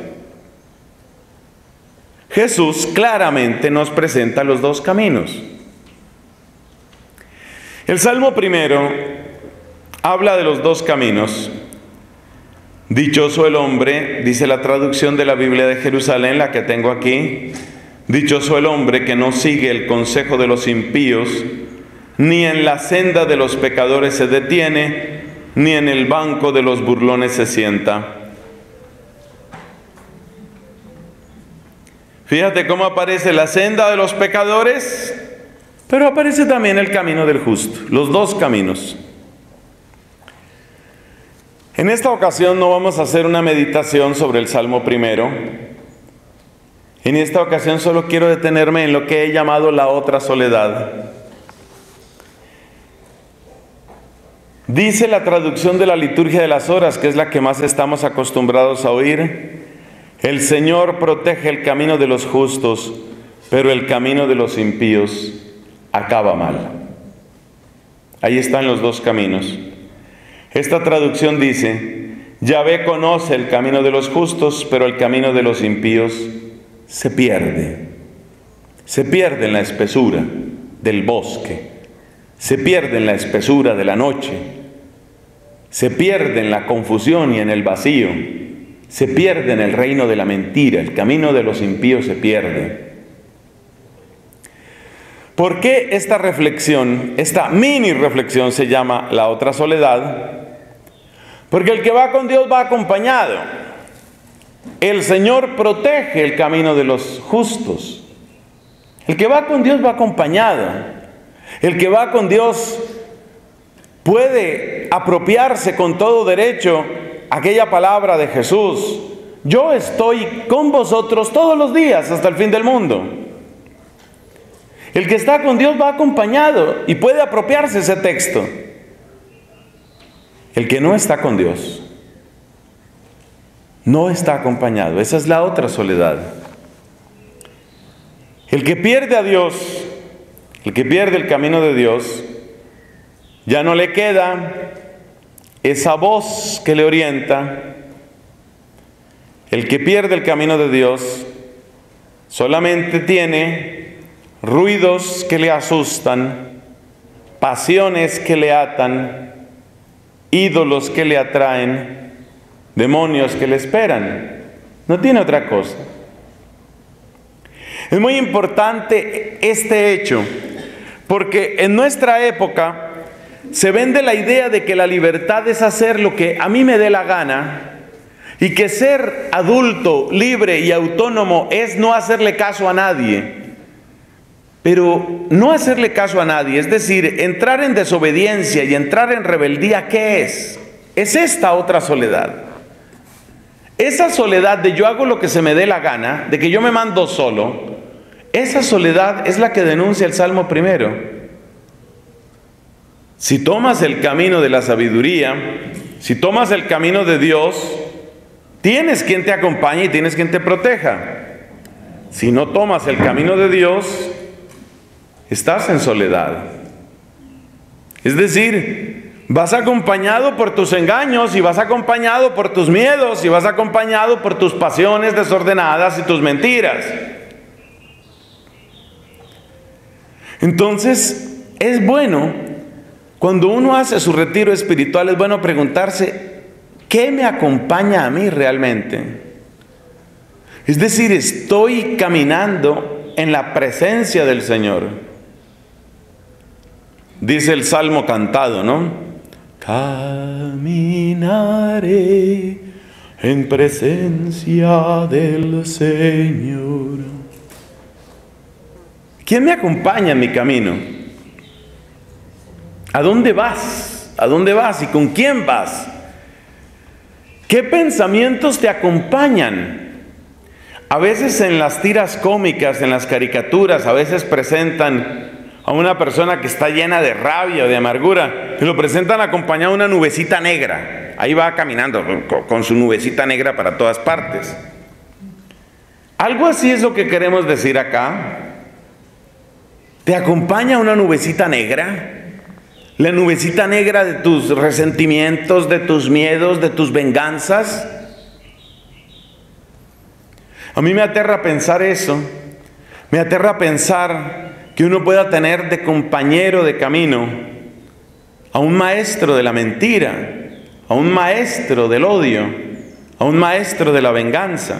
Jesús claramente nos presenta los dos caminos. El Salmo primero habla de los dos caminos. Dichoso el hombre, dice la traducción de la Biblia de Jerusalén, la que tengo aquí, dichoso el hombre que no sigue el consejo de los impíos, ni en la senda de los pecadores se detiene, ni en el banco de los burlones se sienta. Fíjate cómo aparece la senda de los pecadores, pero aparece también el camino del justo, los dos caminos. En esta ocasión no vamos a hacer una meditación sobre el Salmo primero. En esta ocasión solo quiero detenerme en lo que he llamado la otra soledad. Dice la traducción de la liturgia de las horas, que es la que más estamos acostumbrados a oír: el Señor protege el camino de los justos, pero el camino de los impíos acaba mal. Ahí están los dos caminos. Esta traducción dice: Yahvé conoce el camino de los justos, pero el camino de los impíos se pierde. Se pierde en la espesura del bosque, se pierde en la espesura de la noche, se pierde en la confusión y en el vacío, se pierde en el reino de la mentira. El camino de los impíos se pierde. ¿Por qué esta reflexión, esta mini reflexión se llama la otra soledad? Porque el que va con Dios va acompañado. El Señor protege el camino de los justos. El que va con Dios va acompañado. El que va con Dios puede apropiarse con todo derecho aquella palabra de Jesús: yo estoy con vosotros todos los días hasta el fin del mundo. El que está con Dios va acompañado y puede apropiarse ese texto. El que no está con Dios no está acompañado. Esa es la otra soledad. El que pierde a Dios, el que pierde el camino de Dios, ya no le queda esa voz que le orienta. El que pierde el camino de Dios solamente tiene ruidos que le asustan, pasiones que le atan, ídolos que le atraen, demonios que le esperan. No tiene otra cosa. Es muy importante este hecho, porque en nuestra época se vende la idea de que la libertad es hacer lo que a mí me dé la gana, y que ser adulto, libre y autónomo es no hacerle caso a nadie. Pero no hacerle caso a nadie, es decir, entrar en desobediencia y entrar en rebeldía, ¿qué es? Es esta otra soledad. Esa soledad de yo hago lo que se me dé la gana, de que yo me mando solo, esa soledad es la que denuncia el Salmo primero. Si tomas el camino de la sabiduría, si tomas el camino de Dios, tienes quien te acompañe y tienes quien te proteja. Si no tomas el camino de Dios, estás en soledad. Es decir, vas acompañado por tus engaños, y vas acompañado por tus miedos, y vas acompañado por tus pasiones desordenadas y tus mentiras. Entonces, es bueno, cuando uno hace su retiro espiritual, es bueno preguntarse, ¿qué me acompaña a mí realmente? Es decir, estoy caminando en la presencia del Señor. Dice el Salmo cantado, ¿no? Caminaré en presencia del Señor. ¿Quién me acompaña en mi camino? ¿A dónde vas? ¿A dónde vas y con quién vas? ¿Qué pensamientos te acompañan? A veces en las tiras cómicas, en las caricaturas, a veces presentan a una persona que está llena de rabia o de amargura, y lo presentan acompañado de una nubecita negra. Ahí va caminando con su nubecita negra para todas partes. Algo así es lo que queremos decir acá. ¿Te acompaña una nubecita negra? La nubecita negra de tus resentimientos, de tus miedos, de tus venganzas. A mí me aterra pensar eso. Me aterra pensar que uno pueda tener de compañero de camino a un maestro de la mentira, a un maestro del odio, a un maestro de la venganza.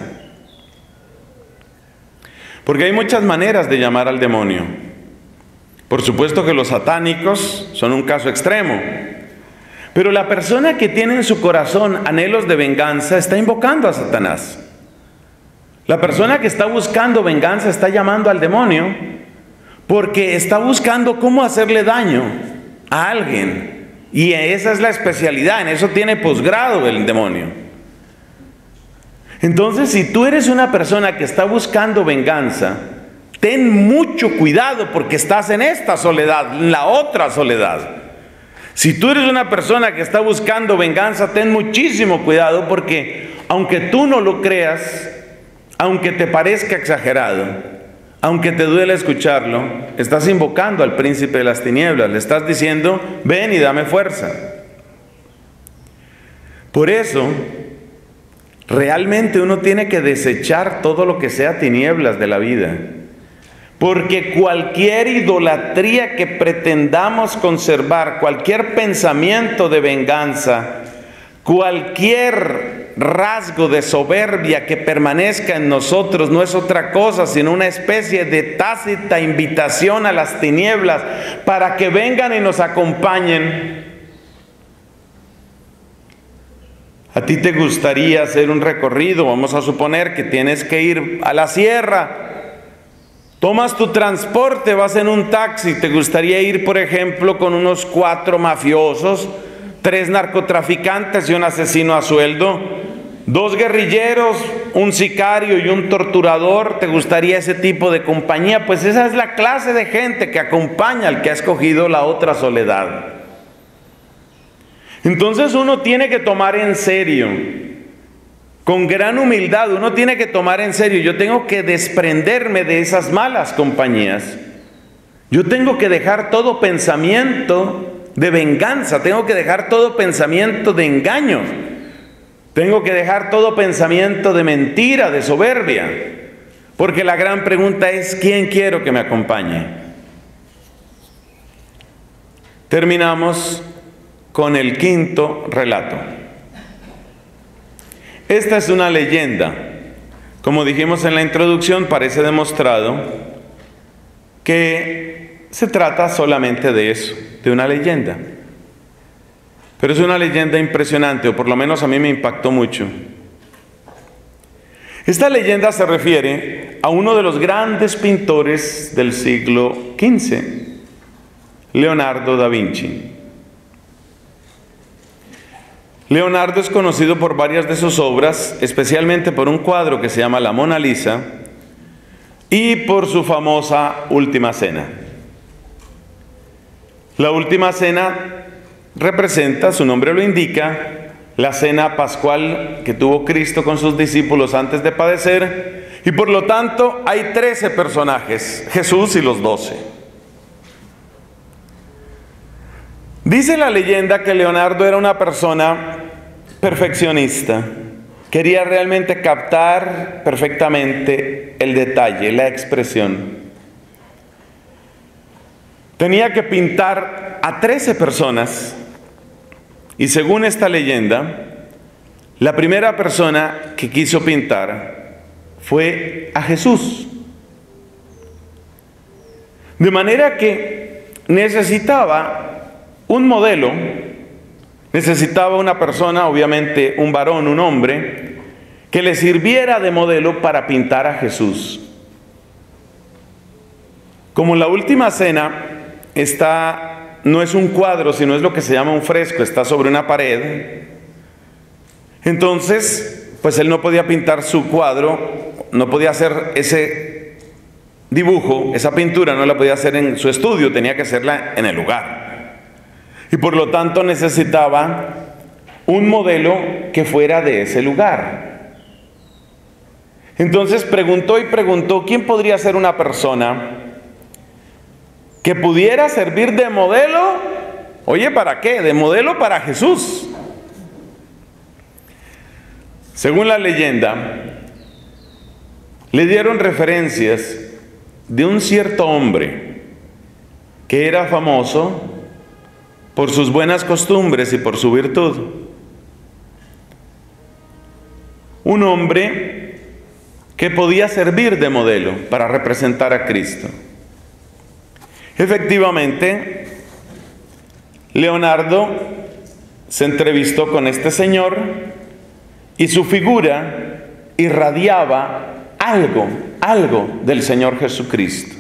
Porque hay muchas maneras de llamar al demonio. Por supuesto que los satánicos son un caso extremo, pero la persona que tiene en su corazón anhelos de venganza está invocando a Satanás. La persona que está buscando venganza está llamando al demonio, porque está buscando cómo hacerle daño a alguien, y esa es la especialidad, en eso tiene posgrado el demonio. Entonces, si tú eres una persona que está buscando venganza, ten mucho cuidado, porque estás en esta soledad, en la otra soledad. Si tú eres una persona que está buscando venganza, ten muchísimo cuidado, porque aunque tú no lo creas, aunque te parezca exagerado, aunque te duele escucharlo, estás invocando al príncipe de las tinieblas. Le estás diciendo, ven y dame fuerza. Por eso, realmente uno tiene que desechar todo lo que sea tinieblas de la vida. Porque cualquier idolatría que pretendamos conservar, cualquier pensamiento de venganza, cualquier rasgo de soberbia que permanezca en nosotros, no es otra cosa sino una especie de tácita invitación a las tinieblas para que vengan y nos acompañen. A ti te gustaría hacer un recorrido, vamos a suponer que tienes que ir a la sierra. Tomas tu transporte, vas en un taxi, te gustaría ir, por ejemplo, con unos cuatro mafiosos, tres narcotraficantes y un asesino a sueldo, dos guerrilleros, un sicario y un torturador. ¿Te gustaría ese tipo de compañía? Pues esa es la clase de gente que acompaña al que ha escogido la otra soledad. Entonces uno tiene que tomar en serio con gran humildad. Uno tiene que tomar en serio, yo tengo que desprenderme de esas malas compañías. Yo tengo que dejar todo pensamiento de venganza, tengo que dejar todo pensamiento de engaño, tengo que dejar todo pensamiento de mentira, de soberbia, porque la gran pregunta es, ¿quién quiero que me acompañe? Terminamos con el quinto relato. Esta es una leyenda. Como dijimos en la introducción, parece demostrado que se trata solamente de eso, de una leyenda. Pero es una leyenda impresionante, o por lo menos a mí me impactó mucho. Esta leyenda se refiere a uno de los grandes pintores del siglo quince, Leonardo da Vinci. Leonardo es conocido por varias de sus obras, especialmente por un cuadro que se llama La Mona Lisa y por su famosa Última Cena. La Última Cena representa, su nombre lo indica, la cena pascual que tuvo Cristo con sus discípulos antes de padecer, y por lo tanto hay trece personajes, Jesús y los doce. Dice la leyenda que Leonardo era una persona perfeccionista. Quería realmente captar perfectamente el detalle, la expresión. Tenía que pintar a trece personas y según esta leyenda, la primera persona que quiso pintar fue a Jesús. De manera que necesitaba un modelo, necesitaba una persona, obviamente un varón, un hombre, que le sirviera de modelo para pintar a Jesús. Como la Última Cena está, no es un cuadro, sino es lo que se llama un fresco, está sobre una pared, entonces, pues él no podía pintar su cuadro, no podía hacer ese dibujo, esa pintura, no la podía hacer en su estudio, tenía que hacerla en el lugar. Y por lo tanto necesitaba un modelo que fuera de ese lugar. Entonces preguntó y preguntó, ¿quién podría ser una persona que pudiera servir de modelo? Oye, ¿para qué? De modelo para Jesús. Según la leyenda, le dieron referencias de un cierto hombre que era famoso por sus buenas costumbres y por su virtud. Un hombre que podía servir de modelo para representar a Cristo. Efectivamente, Leonardo se entrevistó con este señor y su figura irradiaba algo, algo del Señor Jesucristo.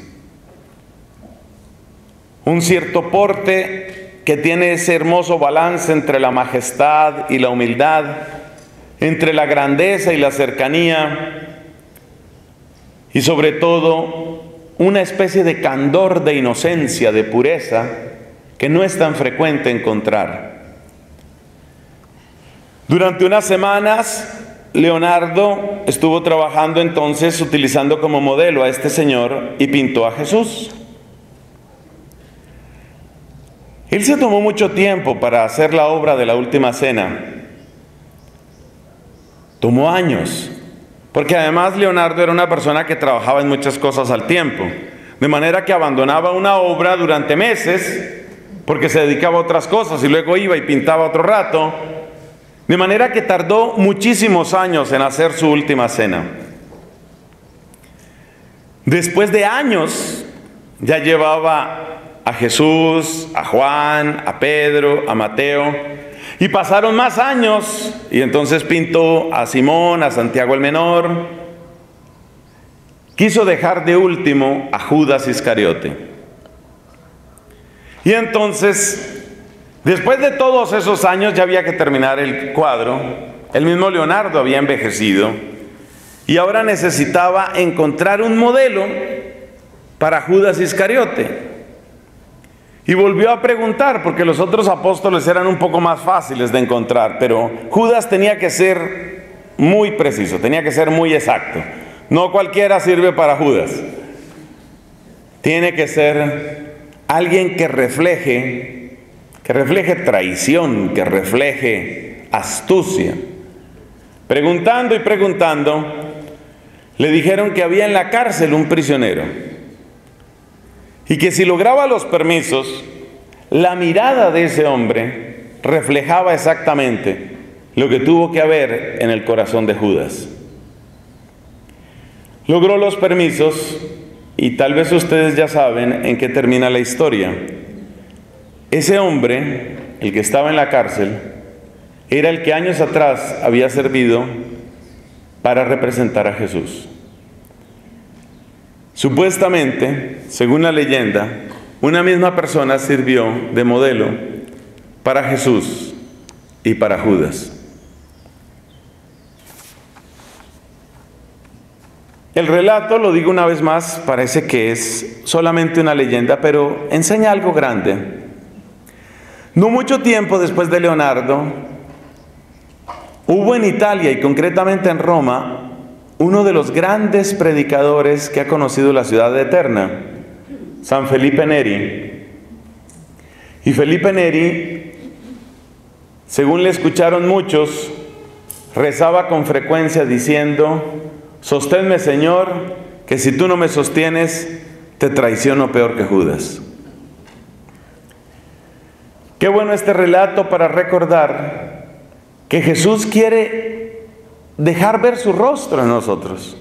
Un cierto porte que tiene ese hermoso balance entre la majestad y la humildad, entre la grandeza y la cercanía, y sobre todo una especie de candor, de inocencia, de pureza, que no es tan frecuente encontrar. Durante unas semanas, Leonardo estuvo trabajando entonces utilizando como modelo a este señor y pintó a Jesús. Él se tomó mucho tiempo para hacer la obra de la Última Cena. Tomó años, porque además Leonardo era una persona que trabajaba en muchas cosas al tiempo, de manera que abandonaba una obra durante meses, porque se dedicaba a otras cosas, y luego iba y pintaba otro rato, de manera que tardó muchísimos años en hacer su Última Cena. Después de años, ya llevaba a Jesús, a Juan, a Pedro, a Mateo, y pasaron más años, y entonces pintó a Simón, a Santiago el Menor. Quiso dejar de último a Judas Iscariote. Y entonces, después de todos esos años, ya había que terminar el cuadro. El mismo Leonardo había envejecido, y ahora necesitaba encontrar un modelo para Judas Iscariote. Y volvió a preguntar, porque los otros apóstoles eran un poco más fáciles de encontrar, pero Judas tenía que ser muy preciso, tenía que ser muy exacto. No cualquiera sirve para Judas. Tiene que ser alguien que refleje, que refleje traición, que refleje astucia. Preguntando y preguntando, le dijeron que había en la cárcel un prisionero y que si lograba los permisos, la mirada de ese hombre reflejaba exactamente lo que tuvo que haber en el corazón de Judas. Logró los permisos y tal vez ustedes ya saben en qué termina la historia. Ese hombre, el que estaba en la cárcel, era el que años atrás había servido para representar a Jesús. Supuestamente, según la leyenda, una misma persona sirvió de modelo para Jesús y para Judas. El relato, lo digo una vez más, parece que es solamente una leyenda, pero enseña algo grande. No mucho tiempo después de Leonardo, hubo en Italia y concretamente en Roma, uno de los grandes predicadores que ha conocido la ciudad eterna, San Felipe Neri. Y Felipe Neri, según le escucharon muchos, rezaba con frecuencia diciendo: sosténme, Señor, que si tú no me sostienes, te traiciono peor que Judas. Qué bueno este relato para recordar que Jesús quiere dejar ver su rostro en nosotros.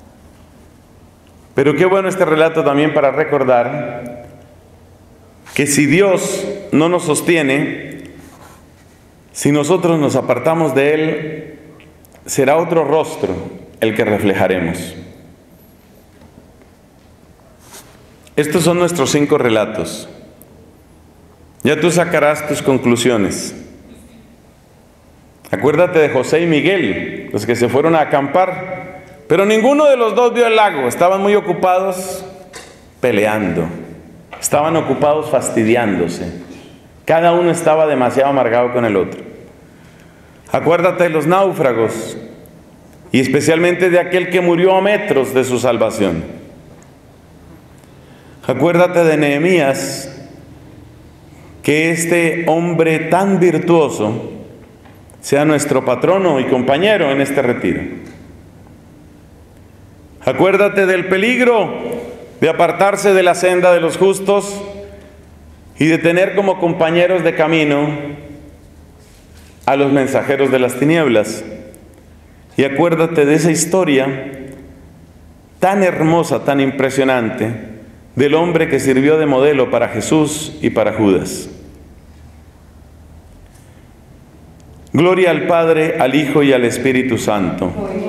Pero qué bueno este relato también para recordar que si Dios no nos sostiene, si nosotros nos apartamos de Él, será otro rostro el que reflejaremos. Estos son nuestros cinco relatos. Ya tú sacarás tus conclusiones. Acuérdate de José y Miguel, los que se fueron a acampar, pero ninguno de los dos vio el lago. Estaban muy ocupados peleando, estaban ocupados fastidiándose. Cada uno estaba demasiado amargado con el otro. Acuérdate de los náufragos, y especialmente de aquel que murió a metros de su salvación. Acuérdate de Nehemías, que este hombre tan virtuoso sea nuestro patrono y compañero en este retiro. Acuérdate del peligro de apartarse de la senda de los justos y de tener como compañeros de camino a los mensajeros de las tinieblas. Y acuérdate de esa historia tan hermosa, tan impresionante, del hombre que sirvió de modelo para Jesús y para Judas. Gloria al Padre, al Hijo y al Espíritu Santo.